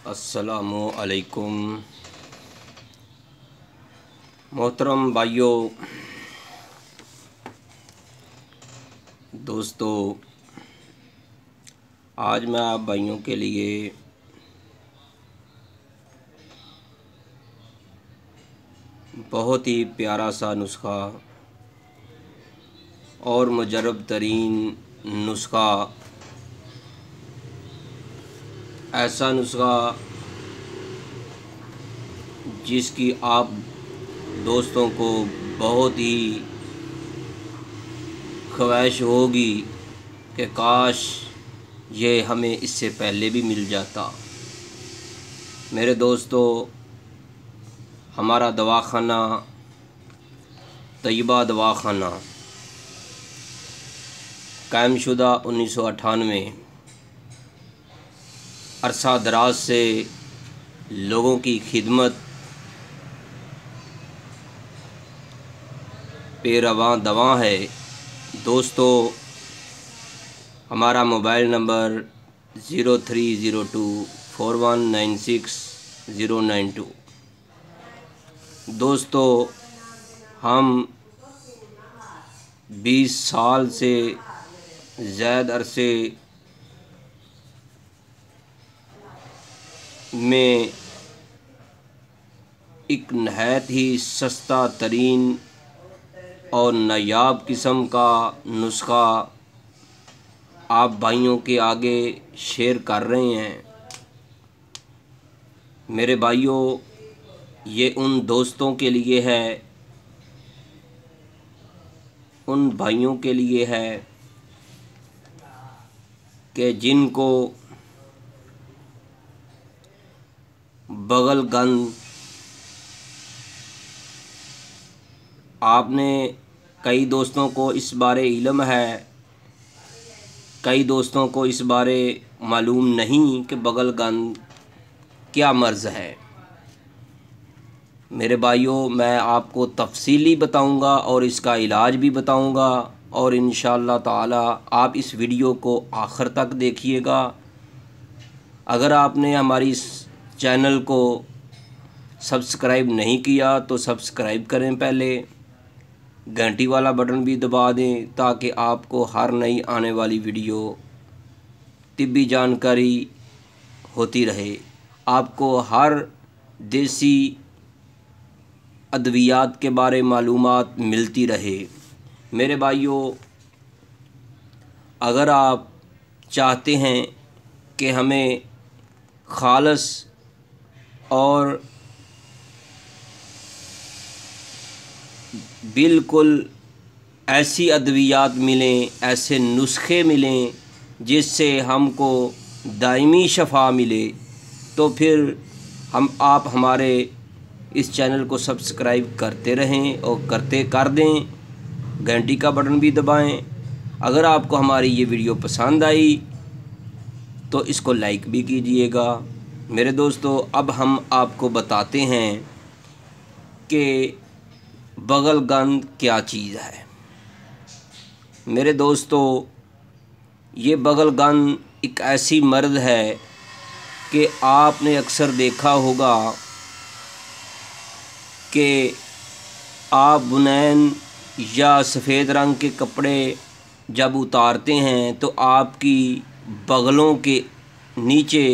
अस्सलामु अलैकुम मोहतरम भाइयों, दोस्तों। आज मैं आप भाइयों के लिए बहुत ही प्यारा सा नुस्खा और मुजरब तरीन नुस्खा, ऐसा नुस्खा जिसकी आप दोस्तों को बहुत ही ख्वाहिश होगी कि काश ये हमें इससे पहले भी मिल जाता। मेरे दोस्तों, हमारा दवाखाना तैयबा दवाखाना कायमशुदा 1998 अरसा दराज से लोगों की खिदमत पे रवां दवा है। दोस्तों, हमारा मोबाइल नंबर 03024196 दोस्तों, हम 20 साल से ज़्यादा अरसे में एक नहायत ही सस्ता तरीन और नायाब किस्म का नुस्खा आप भाइयों के आगे शेयर कर रहे हैं। मेरे भाइयों, ये उन दोस्तों के लिए है, उन भाइयों के लिए है कि जिनको बगल गंद, आपने कई दोस्तों को इस बारे इल्म है, कई दोस्तों को इस बारे मालूम नहीं कि बगल गंद क्या मर्ज़ है। मेरे भाइयों, मैं आपको तफसीली बताऊंगा और इसका इलाज भी बताऊंगा, और इंशाअल्लाह ताला आप इस वीडियो को आखिर तक देखिएगा। अगर आपने हमारी इस चैनल को सब्सक्राइब नहीं किया तो सब्सक्राइब करें, पहले घंटी वाला बटन भी दबा दें ताकि आपको हर नई आने वाली वीडियो तिब्बी जानकारी होती रहे, आपको हर देसी अद्वियात के बारे मालूमात मिलती रहे। मेरे भाइयों, अगर आप चाहते हैं कि हमें खालस और बिल्कुल ऐसी अद्वियात मिलें, ऐसे नुस्खे मिलें जिससे हमको दायमी शफ़ा मिले, तो फिर आप हमारे इस चैनल को सब्सक्राइब करते रहें और कर दें, घंटी का बटन भी दबाएं। अगर आपको हमारी ये वीडियो पसंद आई तो इसको लाइक भी कीजिएगा। मेरे दोस्तों, अब हम आपको बताते हैं कि बगल गंद क्या चीज़ है। मेरे दोस्तों, ये बगल गंद एक ऐसी मर्द है कि आपने अक्सर देखा होगा कि आप बुनैन या सफ़ेद रंग के कपड़े जब उतारते हैं तो आपकी बगलों के नीचे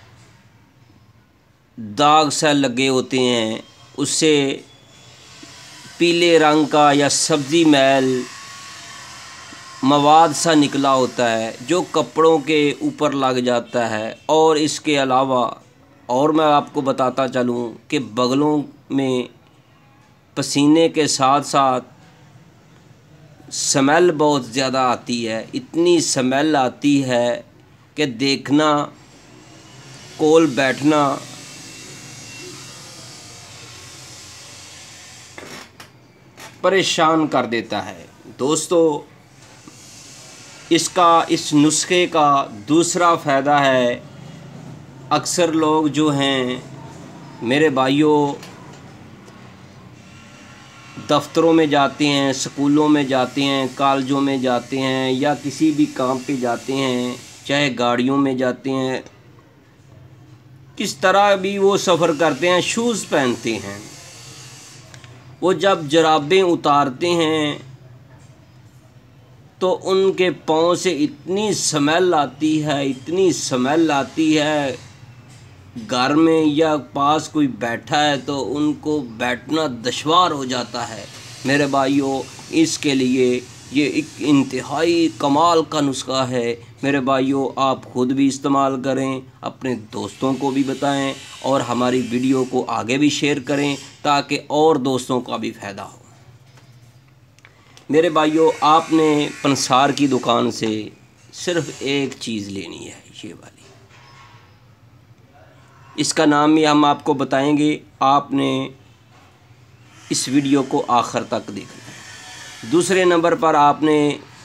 दाग सा लगे होते हैं, उससे पीले रंग का या सब्ज़ी मैल मवाद सा निकला होता है जो कपड़ों के ऊपर लग जाता है। और इसके अलावा और मैं आपको बताता चलूँ कि बगलों में पसीने के साथ साथ स्मेल बहुत ज़्यादा आती है, इतनी स्मेल आती है कि देखना, कोल बैठना परेशान कर देता है। दोस्तों, इस नुस्खे का दूसरा फ़ायदा है, अक्सर लोग जो हैं मेरे भाइयों दफ्तरों में जाते हैं, स्कूलों में जाते हैं, कॉलेजों में जाते हैं या किसी भी काम पे जाते हैं, चाहे गाड़ियों में जाते हैं, किस तरह भी वो सफ़र करते हैं, शूज़ पहनते हैं। वो जब जुराबें उतारते हैं तो उनके पाँव से इतनी स्मेल आती है, इतनी स्मेल आती है। घर में या पास कोई बैठा है तो उनको बैठना दुश्वार हो जाता है। मेरे भाइयों, इसके लिए ये एक इंतहाई कमाल का नुस्खा है। मेरे भाइयों, आप ख़ुद भी इस्तेमाल करें, अपने दोस्तों को भी बताएं और हमारी वीडियो को आगे भी शेयर करें ताकि और दोस्तों का भी फ़ायदा हो। मेरे भाइयों, आपने पंसार की दुकान से सिर्फ़ एक चीज़ लेनी है, ये वाली। इसका नाम भी हम आपको बताएंगे, आपने इस वीडियो को आखिर तक देखना है। दूसरे नंबर पर आपने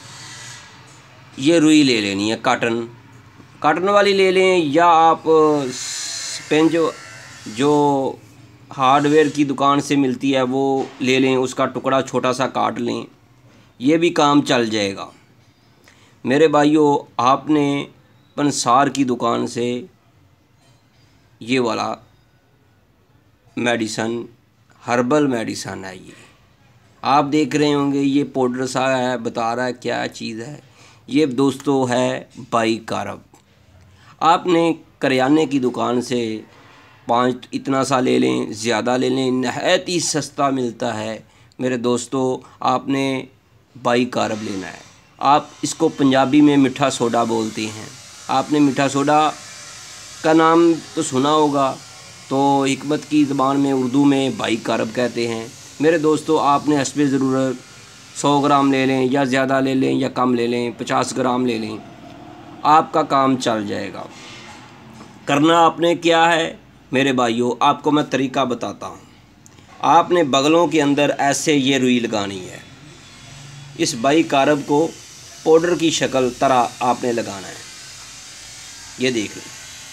ये रुई ले लेनी है, काटन वाली ले लें, या आप स्पेंज जो हार्डवेयर की दुकान से मिलती है वो ले लें, उसका टुकड़ा छोटा सा काट लें, ये भी काम चल जाएगा। मेरे भाइयों, आपने पंसार की दुकान से ये वाला मेडिसन, हर्बल मेडिसन है। ये आप देख रहे होंगे, ये पाउडर सा है, बता रहा है क्या चीज़ है। ये दोस्तों है बाइकारब। आपने करियाने की दुकान से 5 इतना सा ले लें, ज़्यादा ले लें, नहायत ही सस्ता मिलता है। मेरे दोस्तों, आपने बाइकारब लेना है। आप इसको पंजाबी में मीठा सोडा बोलते हैं। आपने मीठा सोडा का नाम तो सुना होगा, तो हिकमत की ज़बान में, उर्दू में बाइकारब कहते हैं। मेरे दोस्तों, आपने हस्बे ज़रूरत 100 ग्राम ले लें, या ज़्यादा ले लें या कम ले लें, 50 ग्राम ले लें, आपका काम चल जाएगा। करना आपने क्या है मेरे भाइयों, आपको मैं तरीका बताता हूँ। आपने बगलों के अंदर ऐसे ये रुई लगानी है। इस बाइकारब को पाउडर की शक्ल तरह आपने लगाना है। ये देख लें,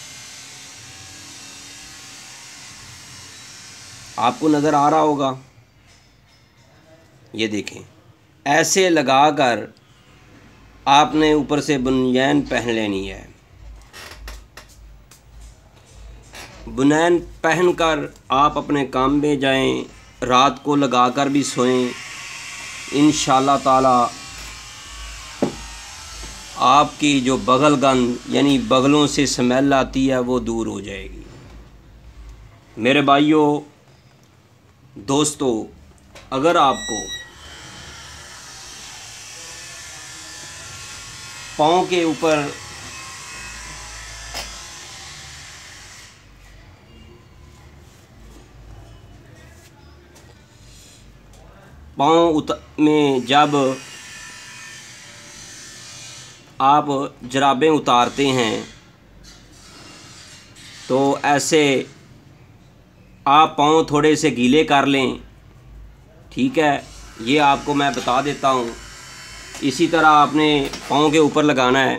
आपको नज़र आ रहा होगा। ये देखें, ऐसे लगाकर आपने ऊपर से बनियान पहन लेनी है। बनियान पहनकर आप अपने काम में जाएं, रात को लगाकर भी सोएं। इंशाअल्लाह ताला आपकी जो बगलगंद यानी बगलों से स्मेल आती है वो दूर हो जाएगी। मेरे भाइयों दोस्तों, अगर आपको पाँव के ऊपर में जब आप जुराबें उतारते हैं तो ऐसे आप पाँव थोड़े से गीले कर लें, ठीक है। ये आपको मैं बता देता हूँ। इसी तरह आपने पाँव के ऊपर लगाना है।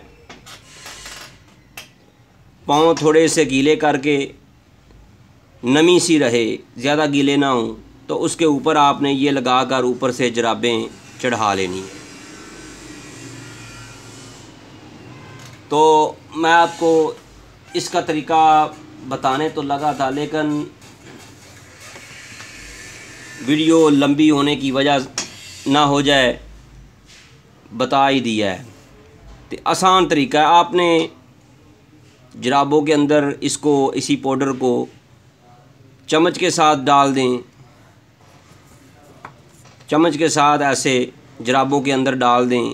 पाँव थोड़े से गीले करके, नमी सी रहे, ज़्यादा गीले ना हों, तो उसके ऊपर आपने ये लगाकर ऊपर से जुराबें चढ़ा लेनी है। तो मैं आपको इसका तरीका बताने तो लगा था, लेकिन वीडियो लंबी होने की वजह ना हो जाए, बता ही दिया है। तो आसान तरीका है, आपने जुराबों के अंदर इसी पाउडर को चम्मच के साथ डाल दें। चम्मच के साथ ऐसे जुराबों के अंदर डाल दें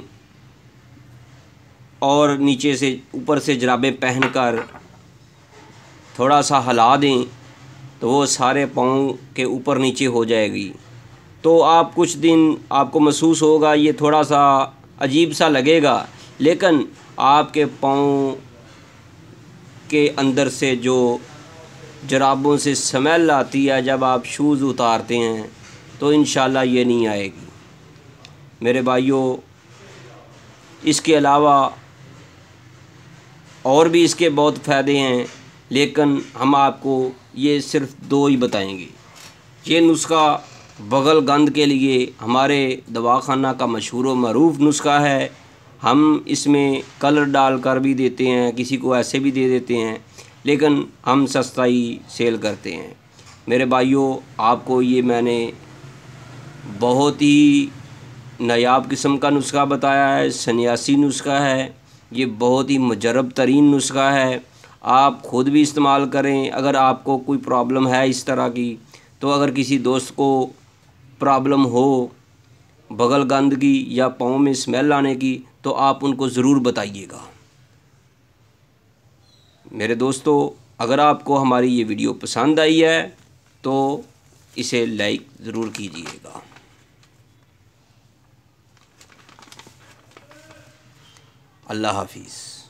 और नीचे से ऊपर से जुराबें पहनकर थोड़ा सा हिला दें तो वो सारे पाँव के ऊपर नीचे हो जाएगी। तो आप कुछ दिन आपको महसूस होगा, ये थोड़ा सा अजीब सा लगेगा, लेकिन आपके पाँव के अंदर से जो जुराबों से स्मेल आती है जब आप शूज़ उतारते हैं तो इंशाल्लाह ये नहीं आएगी। मेरे भाइयों, इसके अलावा और भी इसके बहुत फ़ायदे हैं, लेकिन हम आपको ये सिर्फ़ 2 ही बताएंगे। ये नुस्खा बगलगंद के लिए हमारे दवाखाना का मशहूर व मरूफ नुस्खा है। हम इसमें कलर डाल कर भी देते हैं, किसी को ऐसे भी दे देते हैं, लेकिन हम सस्ता ही सेल करते हैं। मेरे भाइयों, आपको ये मैंने बहुत ही नायाब किस्म का नुस्खा बताया है, सन्यासी नुस्खा है। ये बहुत ही मुजरब तरीन नुस्खा है। आप ख़ुद भी इस्तेमाल करें। अगर आपको कोई प्रॉब्लम है इस तरह की, तो अगर किसी दोस्त को प्रॉब्लम हो बगल गंद की या पाँव में स्मेल आने की, तो आप उनको ज़रूर बताइएगा। मेरे दोस्तों, अगर आपको हमारी ये वीडियो पसंद आई है तो इसे लाइक ज़रूर कीजिएगा। अल्लाह हाफिज़।